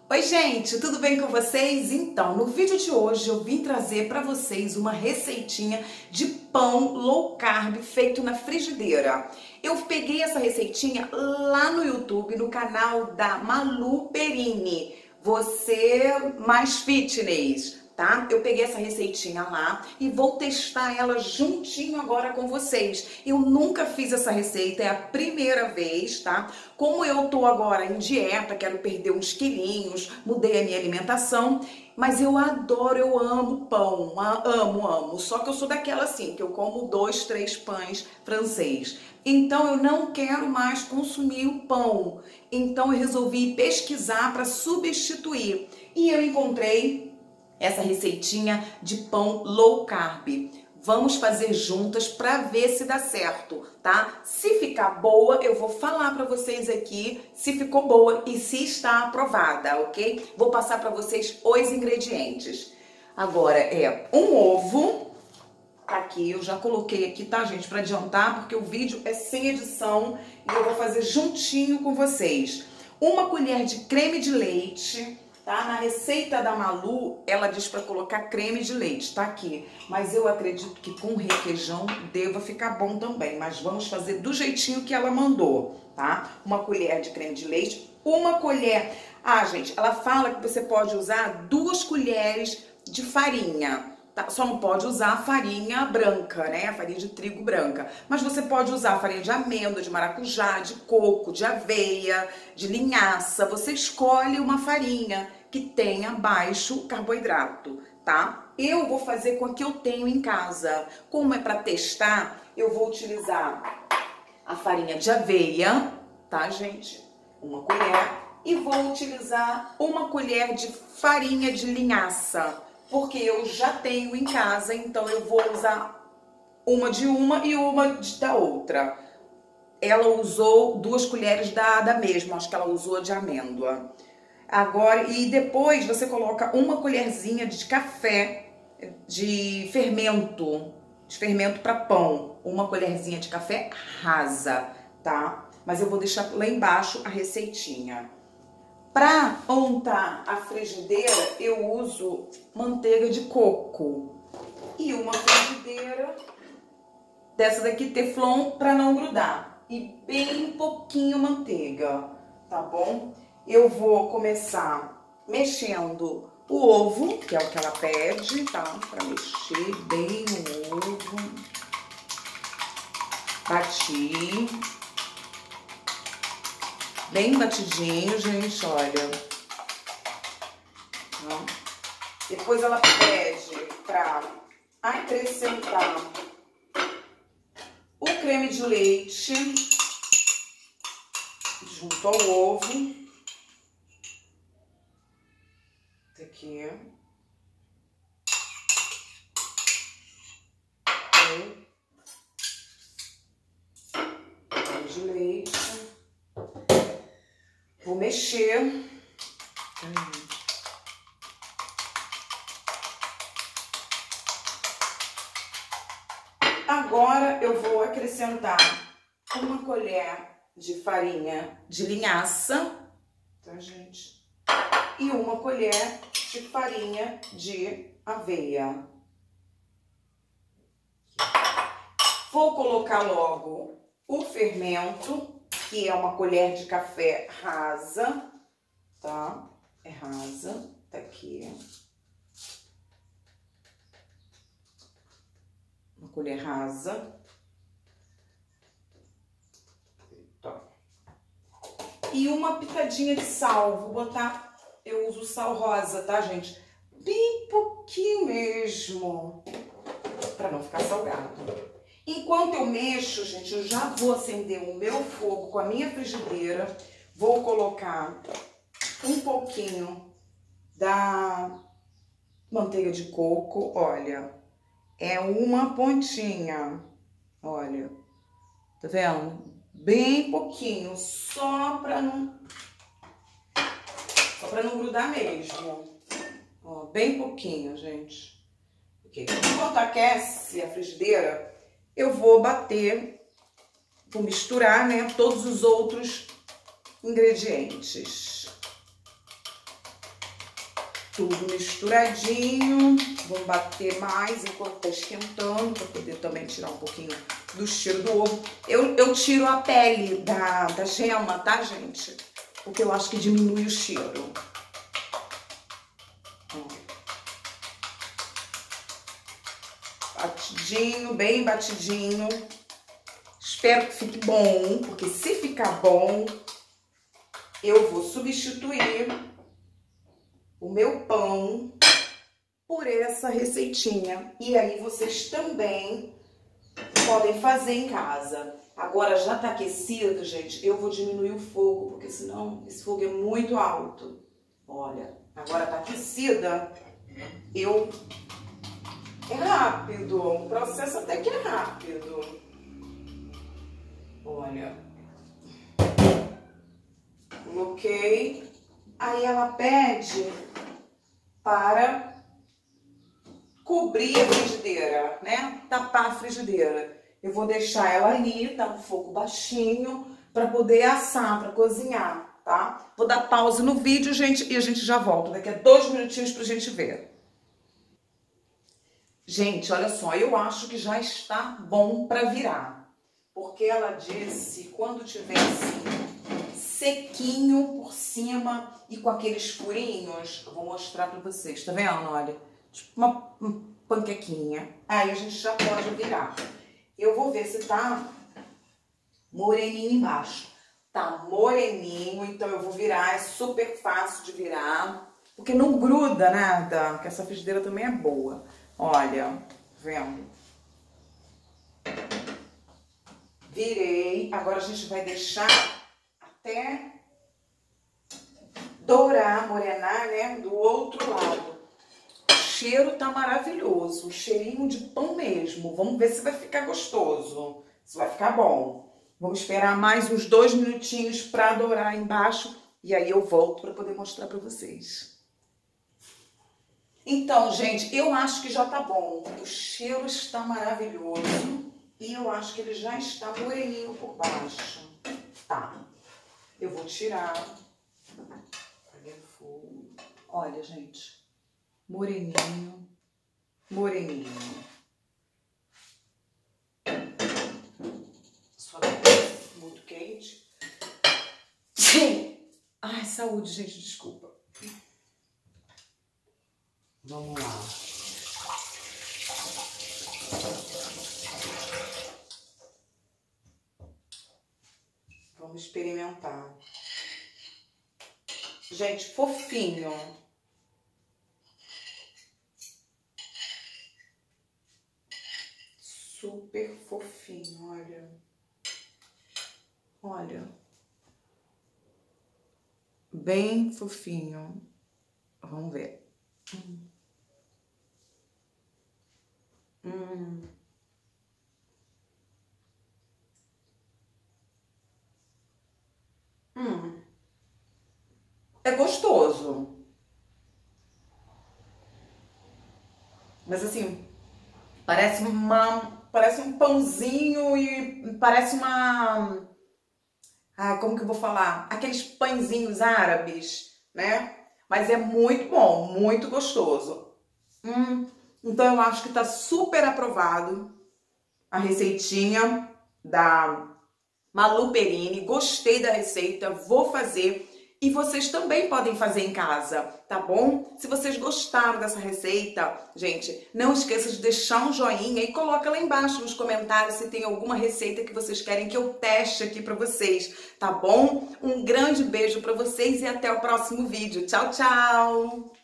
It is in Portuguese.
Oi gente, tudo bem com vocês? Então, no vídeo de hoje eu vim trazer para vocês uma receitinha de pão low carb feito na frigideira. Eu peguei essa receitinha lá no YouTube, no canal da Malu Perini, Você Mais Fitness, tá? Eu peguei essa receitinha lá e vou testar ela juntinho agora com vocês. Eu nunca fiz essa receita, é a primeira vez, tá? Como eu tô agora em dieta, quero perder uns quilinhos, mudei a minha alimentação, mas eu adoro, eu amo pão, amo. Só que eu sou daquela assim, que eu como 2, 3 pães francês. Então eu não quero mais consumir o pão. Então eu resolvi pesquisar para substituir. E eu encontrei essa receitinha de pão low carb. Vamos fazer juntas para ver se dá certo, tá? Se ficar boa, eu vou falar para vocês aqui se ficou boa e se está aprovada, ok? Vou passar para vocês os ingredientes. Agora é um ovo, tá aqui, eu já coloquei aqui, tá, gente? Para adiantar, porque o vídeo é sem edição e eu vou fazer juntinho com vocês. Uma colher de creme de leite. Tá? Na receita da Malu, ela diz para colocar creme de leite, tá aqui. Mas eu acredito que com requeijão deva ficar bom também. Mas vamos fazer do jeitinho que ela mandou, tá? Uma colher de creme de leite, uma colher... Ah, gente, ela fala que você pode usar 2 colheres de farinha, tá? Só não pode usar a farinha branca, né? A farinha de trigo branca. Mas você pode usar a farinha de amêndoa, de maracujá, de coco, de aveia, de linhaça. Você escolhe uma farinha que tenha baixo carboidrato, tá? Eu vou fazer com a que eu tenho em casa. Como é para testar, eu vou utilizar a farinha de aveia, tá, gente? Uma colher. E vou utilizar uma colher de farinha de linhaça, porque eu já tenho em casa, então eu vou usar uma de uma e uma da outra. Ela usou 2 colheres da mesma, acho que ela usou a de amêndoa. Agora, e depois você coloca uma colherzinha de café de fermento para pão, uma colherzinha de café rasa, tá? Mas eu vou deixar lá embaixo a receitinha. Para untar a frigideira, eu uso manteiga de coco e uma frigideira dessa daqui Teflon para não grudar e bem pouquinho manteiga, tá bom? Eu vou começar mexendo o ovo, que é o que ela pede, tá? Para mexer bem o ovo. Bati. Bem batidinho, gente, olha. Depois ela pede para acrescentar o creme de leite junto ao ovo. Aqui. Creme de leite. Vou mexer. Agora eu vou acrescentar uma colher de farinha de linhaça, tá, gente? E uma colher de farinha de aveia. Vou colocar logo o fermento, que é uma colher de café rasa, tá? É rasa, tá aqui. Uma colher rasa. Tá. E uma pitadinha de sal, vou botar, eu uso sal rosa, tá, gente? Bem pouquinho mesmo, pra não ficar salgado. Enquanto eu mexo, gente, eu já vou acender o meu fogo com a minha frigideira. Vou colocar um pouquinho da manteiga de coco. Olha, é uma pontinha. Olha, tá vendo? Bem pouquinho, só pra não grudar mesmo. Ó, bem pouquinho, gente. Okay. Enquanto aquece a frigideira, eu vou bater, vou misturar, né, todos os outros ingredientes. tudo misturadinho. Vamos bater mais enquanto tá esquentando, para poder também tirar um pouquinho do cheiro do ovo. Eu tiro a pele da gema, tá, gente? Porque eu acho que diminui o cheiro. Batidinho, bem batidinho. Espero que fique bom, porque se ficar bom, eu vou substituir o meu pão por essa receitinha. E aí vocês também podem fazer em casa. Agora já tá aquecido, gente, eu vou diminuir o fogo, porque senão esse fogo é muito alto. Olha, agora tá aquecida, é rápido, o processo até que é rápido. Olha, coloquei, aí ela pede para cobrir a frigideira, né? Tapar a frigideira. Eu vou deixar ela ali, tá no fogo baixinho, para poder assar, para cozinhar, tá? Vou dar pausa no vídeo, gente, e a gente já volta. Daqui a 2 minutinhos pra gente ver. Gente, olha só, eu acho que já está bom para virar. Porque ela disse, quando tiver assim, sequinho por cima e com aqueles furinhos, eu vou mostrar para vocês, tá vendo? Olha, tipo uma panquequinha. Aí a gente já pode virar. Eu vou ver se tá moreninho embaixo. Tá moreninho, então eu vou virar, é super fácil de virar, porque não gruda nada, porque essa frigideira também é boa. Olha, vendo? Virei, agora a gente vai deixar até dourar, morenar, né, do outro lado. O cheiro tá maravilhoso, um cheirinho de pão mesmo. Vamos ver se vai ficar gostoso, se vai ficar bom. Vamos esperar mais uns 2 minutinhos para dourar embaixo e aí eu volto para poder mostrar para vocês. Então, gente, eu acho que já tá bom. O cheiro está maravilhoso. E eu acho que ele já está moreninho por baixo. Tá. Eu vou tirar. Cadê o fogo? Olha, gente. Moreninho. Moreninho. Só muito quente. Sim. Ai, saúde, gente. Desculpa. Vamos lá. Vamos experimentar. Gente, fofinho. Super fofinho, olha. Olha. Bem fofinho. Vamos ver. É gostoso. Mas assim, parece um pãozinho e parece uma... Ah, como que eu vou falar? Aqueles pãezinhos árabes, né? Mas é muito bom, muito gostoso. Então eu acho que tá super aprovado a receitinha da Malu Perini. Gostei da receita, vou fazer. E vocês também podem fazer em casa, tá bom? Se vocês gostaram dessa receita, gente, não esqueça de deixar um joinha e coloca lá embaixo nos comentários se tem alguma receita que vocês querem que eu teste aqui pra vocês, tá bom? Um grande beijo pra vocês e até o próximo vídeo. Tchau, tchau!